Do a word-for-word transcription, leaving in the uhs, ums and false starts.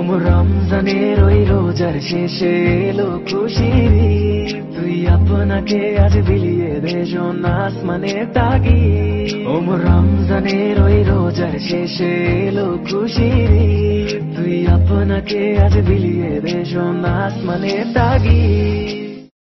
ওম রমজানের ওই রোজার শেষে এলো খুশির ঈদ। তুই আপনাকে আজ বিলিয়ে দে শোন আসমানের তাগিদ। ওম রমজানের ওই রোজার শেষে এলো খুশির ঈদ। তুই আপনাকে আজ বিলিয়ে দে শোন আসমানের তাগিদ।